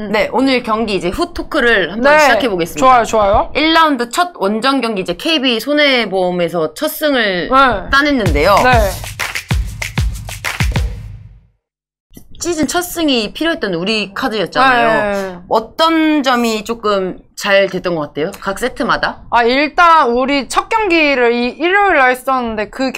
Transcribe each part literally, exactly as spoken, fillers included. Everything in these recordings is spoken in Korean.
음. 네, 오늘 경기 이제 후 토크를 한번 네, 시작해 보겠습니다. 좋아요, 좋아요. 일 라운드 첫 원정 경기 이제 케이비 손해보험에서 첫 승을 네. 따냈는데요. 네. 시즌 첫 승이 필요했던 우리 카드였잖아요. 네. 어떤 점이 조금 잘 됐던 것 같아요? 각 세트마다? 아, 일단 우리 첫 경기를 이 일요일 날 했었는데 그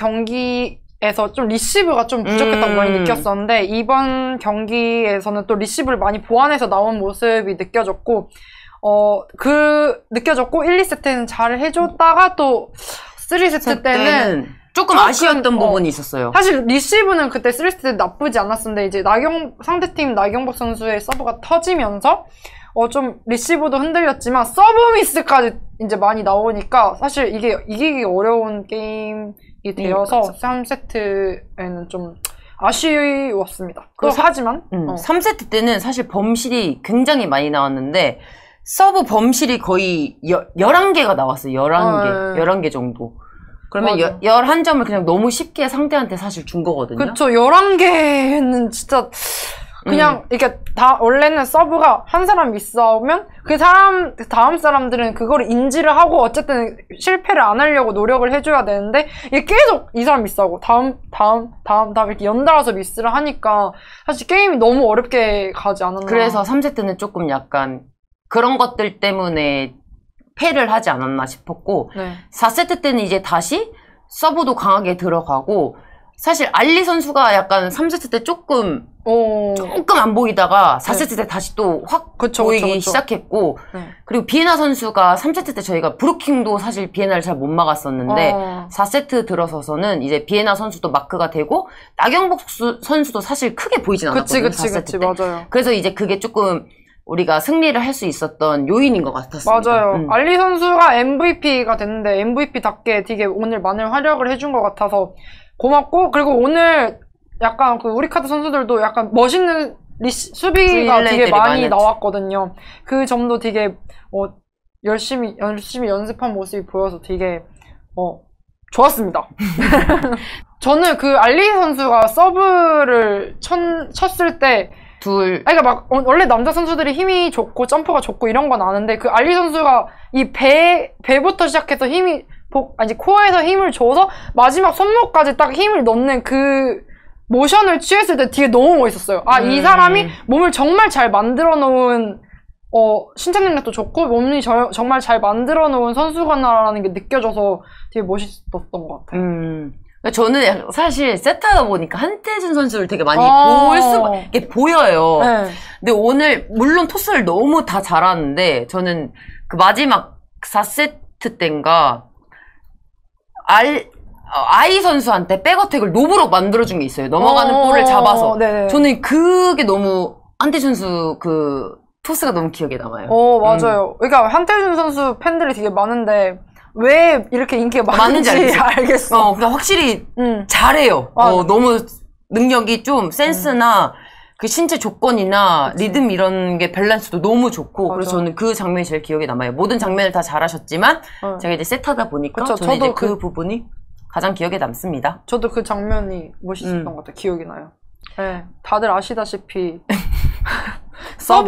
경기에서 좀 리시브가 좀 부족했다고 음. 많이 느꼈었는데 이번 경기에서는 또 리시브를 많이 보완해서 나온 모습이 느껴졌고 어, 그 느껴졌고 일, 이 세트는 잘 해줬다가 또 삼 세트 때는 조금 아쉬웠던 어, 부분이 있었어요. 사실 리시브는 그때 삼 세트 나쁘지 않았었는데 이제 나경 상대팀 나경복 선수의 서브가 터지면서 어 좀 리시브도 흔들렸지만 서브 미스까지 이제 많이 나오니까 사실 이게 이기기 어려운 게임이 되어서 음, 삼 세트에는 좀 아쉬웠습니다. 또 하지만 음, 어. 삼 세트 때는 사실 범실이 굉장히 많이 나왔는데 서브 범실이 거의 여, 열한 개가 나왔어요. 열한 개. 어, 열한 개 정도. 그러면 여, 열한 점을 그냥 너무 쉽게 상대한테 사실 준 거거든요. 그쵸. 열한 개는 진짜 그냥 음. 이게 다 원래는 서브가 한 사람 미스하면 그 사람 다음 사람들은 그거를 인지를 하고 어쨌든 실패를 안 하려고 노력을 해줘야 되는데 이게 계속 이 사람 미스하고 다음 다음 다음 다음 이렇게 연달아서 미스를 하니까 사실 게임이 너무 어렵게 가지 않았나. 그래서 삼 세트는 조금 약간 그런 것들 때문에 패를 하지 않았나 싶었고 네. 사 세트 때는 이제 다시 서브도 강하게 들어가고 사실 알리 선수가 약간 삼 세트 때 조금 오. 조금 안 보이다가 사 세트 네. 때 다시 또 확 보이기 그쵸, 그쵸. 시작했고 네. 그리고 비에나 선수가 삼 세트 때 저희가 브루킹도 사실 비에나를 잘 못 막았었는데 어. 사 세트 들어서서는 이제 비에나 선수도 마크가 되고 나경복 선수도 사실 크게 보이진 않았거든요. 그치, 그치, 사 세트 그치, 때. 맞아요. 그래서 이제 그게 조금 우리가 승리를 할 수 있었던 요인인 것 같았습니다. 맞아요. 음. 알리 선수가 엠브이피가 됐는데 엠브이피답게 되게 오늘 많은 활약을 해준 것 같아서 고맙고 그리고 오늘 약간 그 우리 카드 선수들도 약간 멋있는 리시, 수비가 되게 많이 나왔거든요. 그 점도 되게 어, 열심히 열심히 연습한 모습이 보여서 되게 어, 좋았습니다. 저는 그 알리 선수가 서브를 쳤, 쳤을 때 둘. 아니, 그러니까 막, 원래 남자 선수들이 힘이 좋고, 점프가 좋고, 이런 건 아는데, 그 알리 선수가 이 배, 배부터 시작해서 힘이, 복, 아니, 코어에서 힘을 줘서, 마지막 손목까지 딱 힘을 넣는 그, 모션을 취했을 때 되게 너무 멋있었어요. 아, 음. 이 사람이 몸을 정말 잘 만들어 놓은, 어, 신체 능력도 좋고, 몸이 저, 정말 잘 만들어 놓은 선수구나라는 게 느껴져서 되게 멋있었던 것 같아요. 음. 저는 사실 세트하다 보니까 한태준 선수를 되게 많이 아 볼 수밖에 보여요. 네. 근데 오늘 물론 토스를 너무 다 잘하는데 저는 그 마지막 사 세트 때인가 알 아이 선수한테 백어택을 노브로 만들어준 게 있어요. 넘어가는 볼을 잡아서. 네네. 저는 그게 너무 한태준 선수 그 토스가 너무 기억에 남아요. 어 맞아요. 음. 그러니까 한태준 선수 팬들이 되게 많은데. 왜 이렇게 인기가 많은지, 많은지 알겠어. 어, 그러니까 확실히 음. 잘해요. 어, 너무 능력이 좀 센스나 음. 그 신체 조건이나 그치. 리듬 이런 게 밸런스도 너무 좋고 맞아. 그래서 저는 그 장면이 제일 기억에 남아요. 모든 장면을 다 잘하셨지만 어. 제가 이제 세트하다 보니까 그쵸, 저는 저도 이제 그, 그 부분이 가장 기억에 남습니다. 저도 그 장면이 멋있었던 음. 것 같아요. 기억이 나요. 네, 다들 아시다시피 서브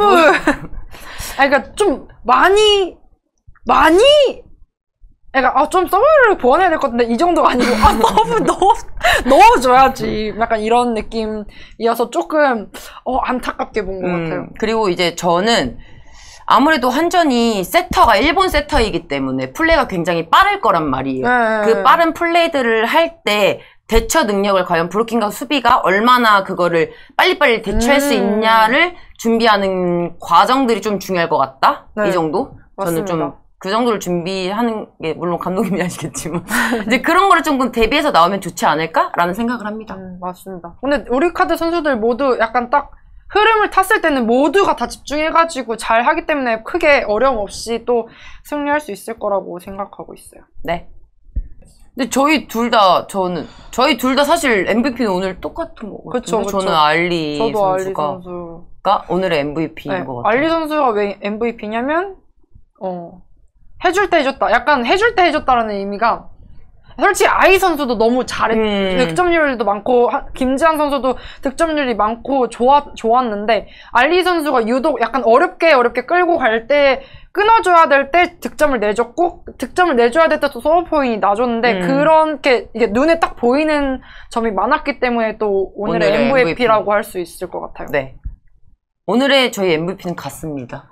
아니 그러니까 좀 많이 많이 그러니까 아, 좀 서브를 보완해야 될 것 같은데 이 정도가 아니고 아 서브 넣어 넣어줘야지 약간 이런 느낌이어서 조금 어 안타깝게 본 것 음, 같아요. 그리고 이제 저는 아무래도 한전이 세터가 일본 세터이기 때문에 플레이가 굉장히 빠를 거란 말이에요. 네. 그 빠른 플레이들을 할 때 대처 능력을 과연 브루킹과 수비가 얼마나 그거를 빨리빨리 대처할 음. 수 있냐를 준비하는 과정들이 좀 중요할 것 같다. 네. 이 정도? 맞습니다. 저는 좀 그 정도를 준비하는 게 물론 감독님이 아시겠지만 이제 그런 거를 조금 대비해서 나오면 좋지 않을까라는 생각을 합니다. 음, 맞습니다. 근데 우리 카드 선수들 모두 약간 딱 흐름을 탔을 때는 모두가 다 집중해가지고 잘 하기 때문에 크게 어려움 없이 또 승리할 수 있을 거라고 생각하고 있어요. 네. 근데 저희 둘 다 저는 저희 둘 다 사실 엠브이피는 오늘 똑같은 거 같아요. 그쵸. 저는 알리 저도 선수가 알리 선수. 오늘의 엠브이피인 네, 것 같아요. 알리 선수가 왜 엠브이피냐면 어 해줄 때 해줬다. 약간 해줄 때 해줬다라는 의미가 솔직히 아이 선수도 너무 잘했, 음. 득점률도 많고, 하, 김지한 선수도 득점률이 많고, 좋아, 좋았는데, 알리 선수가 유독 약간 어렵게 어렵게 끌고 갈 때, 끊어줘야 될 때 득점을 내줬고, 득점을 내줘야 될 때 또 서브포인이 나줬는데, 음. 그렇게 이게 눈에 딱 보이는 점이 많았기 때문에 또 오늘의, 오늘의 엠브이피라고 엠브이피. 할 수 있을 것 같아요. 네. 오늘의 저희 엠브이피는 같습니다.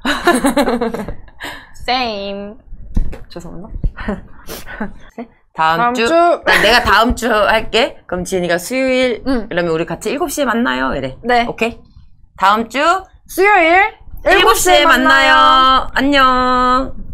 Same. 죄송합니다. 다음, 다음 주, 주. 내가 다음 주 할게. 그럼 지은이가 수요일, 응. 그러면 우리 같이 일곱 시에 만나요. 이래. 네. 오케이. 다음 주 수요일 일곱 시에 만나요. 만나요. 안녕.